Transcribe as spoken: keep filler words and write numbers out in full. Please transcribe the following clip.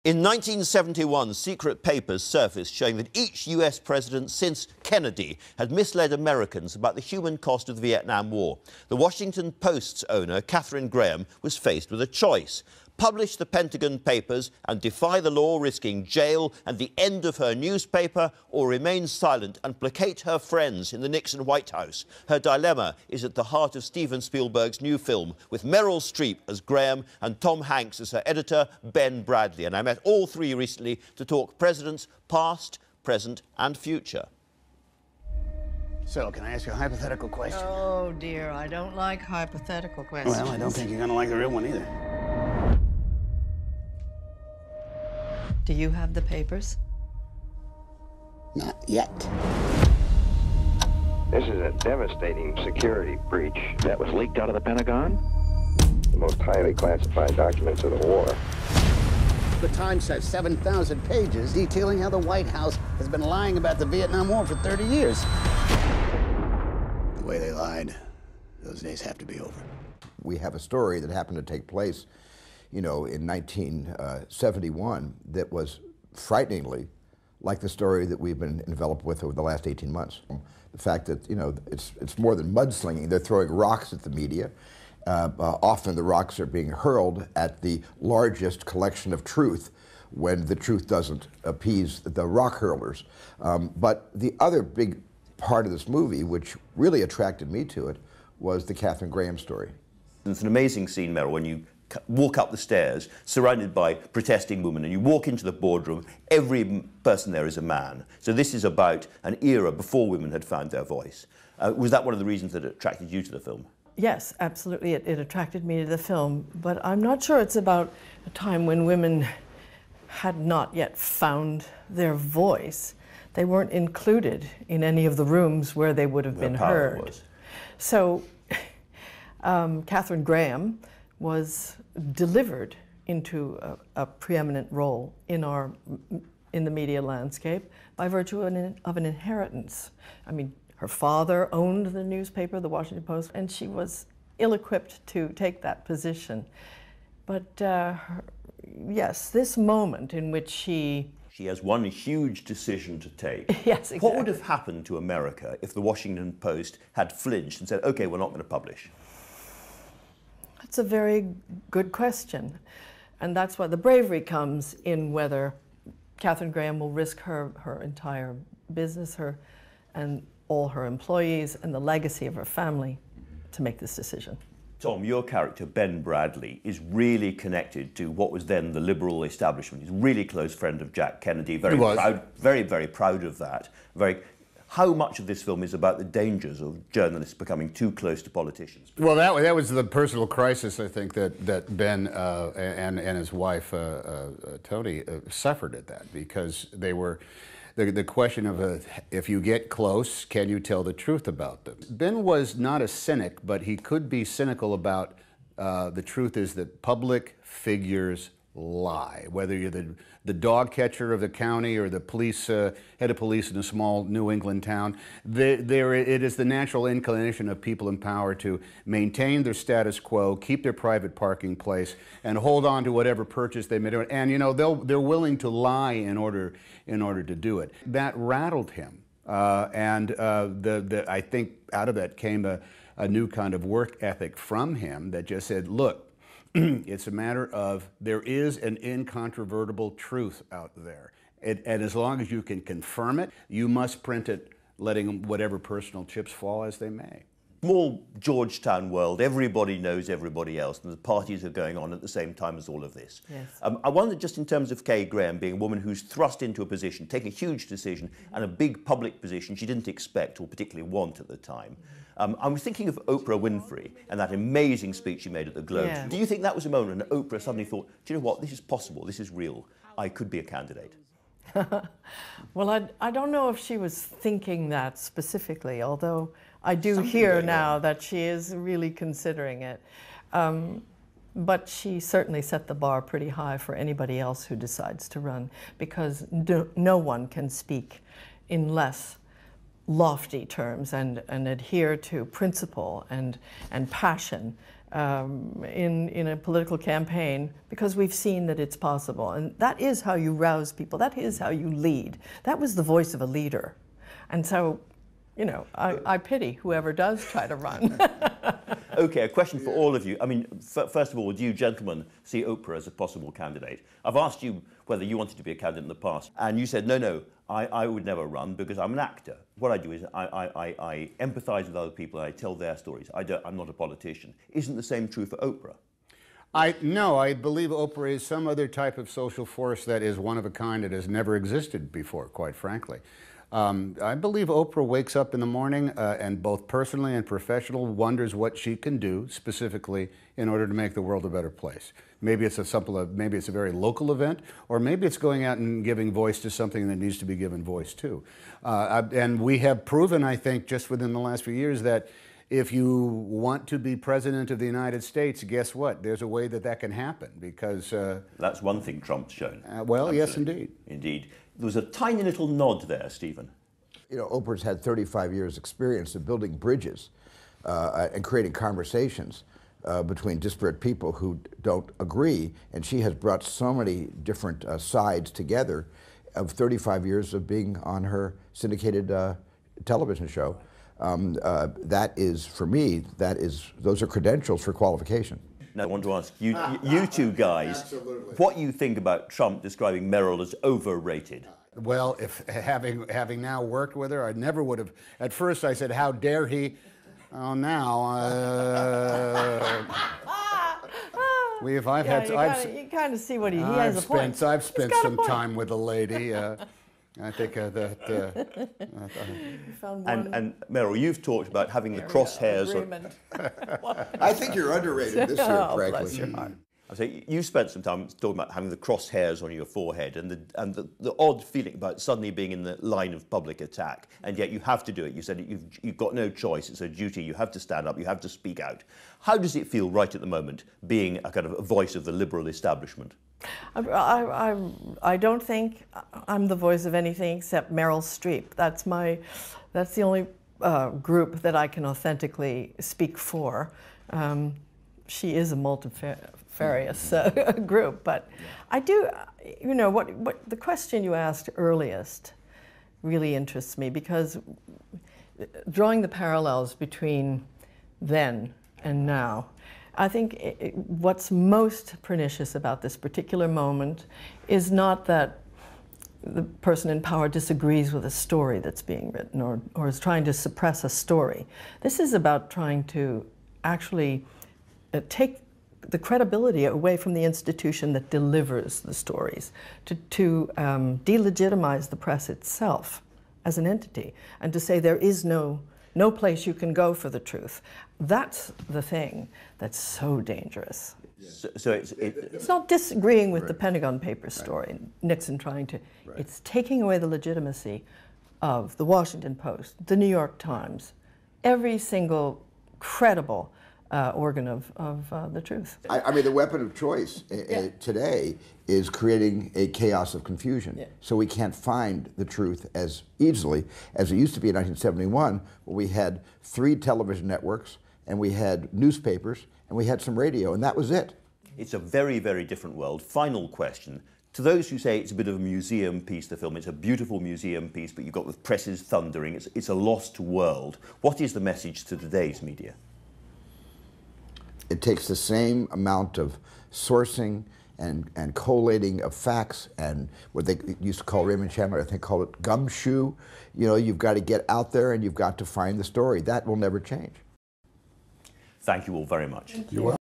In nineteen seventy-one, secret papers surfaced showing that each U S president since Kennedy had misled Americans about the human cost of the Vietnam War. The Washington Post's owner, Katharine Graham, was faced with a choice: publish the Pentagon Papers and defy the law, risking jail and the end of her newspaper, or remain silent and placate her friends in the Nixon White House. Her dilemma is at the heart of Steven Spielberg's new film, with Meryl Streep as Graham and Tom Hanks as her editor, Ben Bradlee. And I met all three recently to talk presidents past, present and future. So, can I ask you a hypothetical question? Oh, dear, I don't like hypothetical questions. Well, I don't think you're going to like the real one either. Do you have the papers? Not yet. This is a devastating security breach that was leaked out of the Pentagon. The most highly classified documents of the war. The Times has seven thousand pages detailing how the White House has been lying about the Vietnam War for thirty years. The way they lied, those days have to be over. We have a story that happened to take place, you know, in nineteen seventy-one that was frighteningly like the story that we've been enveloped with over the last eighteen months. The fact that, you know, it's, it's more than mudslinging. They're throwing rocks at the media. Uh, uh, often the rocks are being hurled at the largest collection of truth when the truth doesn't appease the rock hurlers. Um, but the other big part of this movie, which really attracted me to it, was the Katharine Graham story. It's an amazing scene, Meryl, when you walk up the stairs surrounded by protesting women and you walk into the boardroom, every person there is a man. So this is about an era before women had found their voice. Uh, was that one of the reasons that attracted you to the film? Yes, absolutely. It, it attracted me to the film, but I'm not sure it's about a time when women had not yet found their voice. They weren't included in any of the rooms where they would have been heard. Was. So um, Katharine Graham was delivered into a, a preeminent role in our in the media landscape by virtue of an, of an inheritance. I mean, her father owned the newspaper, the Washington Post, and she was ill-equipped to take that position. But uh, her, yes, this moment in which she She has one huge decision to take. Yes, exactly. What would have happened to America if the Washington Post had flinched and said, OK, we're not going to publish? That's a very good question. And that's why the bravery comes in whether Katharine Graham will risk her, her entire business, her, and all her employees, and the legacy of her family to make this decision. Tom, your character, Ben Bradlee, is really connected to what was then the liberal establishment. He's a really close friend of Jack Kennedy, very proud, very, very proud of that. Very. How much of this film is about the dangers of journalists becoming too close to politicians? Well, that, that was the personal crisis, I think, that, that Ben uh, and, and his wife, uh, uh, Tony, uh, suffered at that, because they were, the, the question of uh, if you get close, can you tell the truth about them? Ben was not a cynic, but he could be cynical about uh, the truth is that public figures lie. Whether you're the, the dog catcher of the county or the police, uh, head of police in a small New England town, there, there, it is the natural inclination of people in power to maintain their status quo, keep their private parking place, and hold on to whatever purchase they made. And, you know, they'll, they're willing to lie in order, in order to do it. That rattled him. Uh, and uh, the, the, I think out of that came a, a new kind of work ethic from him that just said, look, it's a matter of there is an incontrovertible truth out there. It, and as long as you can confirm it, you must print it, letting whatever personal chips fall as they may. Small Georgetown world, everybody knows everybody else, and the parties are going on at the same time as all of this. Yes. Um, I wonder, just in terms of Kay Graham being a woman who's thrust into a position, take a huge decision, and a big public position she didn't expect or particularly want at the time. Um, I was thinking of Oprah Winfrey and that amazing speech she made at the Globes. Yeah. Do you think that was a moment when Oprah suddenly thought, do you know what, this is possible, this is real, I could be a candidate? Well, I, I don't know if she was thinking that specifically, although I do Something hear now on. that she is really considering it. Um, but she certainly set the bar pretty high for anybody else who decides to run, because no, no one can speak in less lofty terms and, and adhere to principle and, and passion um, in, in a political campaign because we've seen that it's possible. And that is how you rouse people. That is how you lead. That was the voice of a leader. And so, you know, I, I pity whoever does try to run. Okay, a question for all of you. I mean, f first of all, do you gentlemen see Oprah as a possible candidate? I've asked you whether you wanted to be a candidate in the past, and you said, no, no, I, I would never run because I'm an actor. What I do is I, I, I, I empathise with other people and I tell their stories. I don't, I'm not a politician. Isn't the same true for Oprah? I, no, I believe Oprah is some other type of social force that is one of a kind that has never existed before, quite frankly. Um, I believe Oprah wakes up in the morning uh, and both personally and professionally wonders what she can do specifically in order to make the world a better place. Maybe it's a simple, maybe it's a very local event, or maybe it's going out and giving voice to something that needs to be given voice to. Uh, and we have proven, I think, just within the last few years that if you want to be president of the United States, guess what? There's a way that that can happen because... Uh, That's one thing Trump's shown. Uh, well, Absolutely. Yes, indeed. Indeed. There was a tiny little nod there, Stephen. You know, Oprah's had thirty-five years experience of building bridges uh, and creating conversations uh, between disparate people who don't agree, and she has brought so many different uh, sides together of thirty-five years of being on her syndicated uh, television show. Um, uh, that is, for me, that is, those are credentials for qualification. Now, I want to ask you, you two guys, Absolutely. what you think about Trump describing Meryl as overrated. Well, if having having now worked with her, I never would have. At first, I said, "How dare he?" Oh, now uh, we. If I've Yeah, had, you, I've, kinda, you kind of see what he, he I've has a spent, point. I've He's spent got a some point. time with a lady. Uh, I think uh, that. Uh, You found one And, and Meryl, you've talked about having the crosshairs. On, agreement. I think you're underrated this year, Oh, frankly. bless your heart. I say you spent some time talking about having the crosshairs on your forehead and the and the, the odd feeling about suddenly being in the line of public attack, and yet you have to do it. You said you've you've got no choice. It's a duty. You have to stand up. You have to speak out. How does it feel right at the moment, being a kind of a voice of the liberal establishment? I, I, I, I don't think I'm the voice of anything except Meryl Streep. That's my, that's the only uh, group that I can authentically speak for. Um, she is a multifarious uh, group, but I do, you know, what, what the question you asked earliest really interests me, because drawing the parallels between then and now, I think it, it, what's most pernicious about this particular moment is not that the person in power disagrees with a story that's being written or, or is trying to suppress a story. This is about trying to actually uh, take the credibility away from the institution that delivers the stories, to, to um, delegitimize the press itself as an entity, and to say there is no No place you can go for the truth. That's the thing that's so dangerous. So, so it's, it, It's not disagreeing with Right. the Pentagon Papers story, Right. Nixon trying to, Right. it's taking away the legitimacy of the Washington Post, the New York Times, every single credible uh, organ of, of uh, the truth. I, I mean, the weapon of choice uh, Yeah. today is creating a chaos of confusion. Yeah. So we can't find the truth as easily as it used to be in nineteen seventy-one, where we had three television networks, and we had newspapers, and we had some radio, and that was it. it's a very, very different world. Final question. To those who say it's a bit of a museum piece, the film, it's a beautiful museum piece, but you've got the presses thundering, it's, it's a lost world. What is the message to today's media? It takes the same amount of sourcing and, and collating of facts and what they used to call, Raymond Chandler, I think, called it gumshoe. You know, you've got to get out there and you've got to find the story. That will never change. Thank you all very much. Thank you.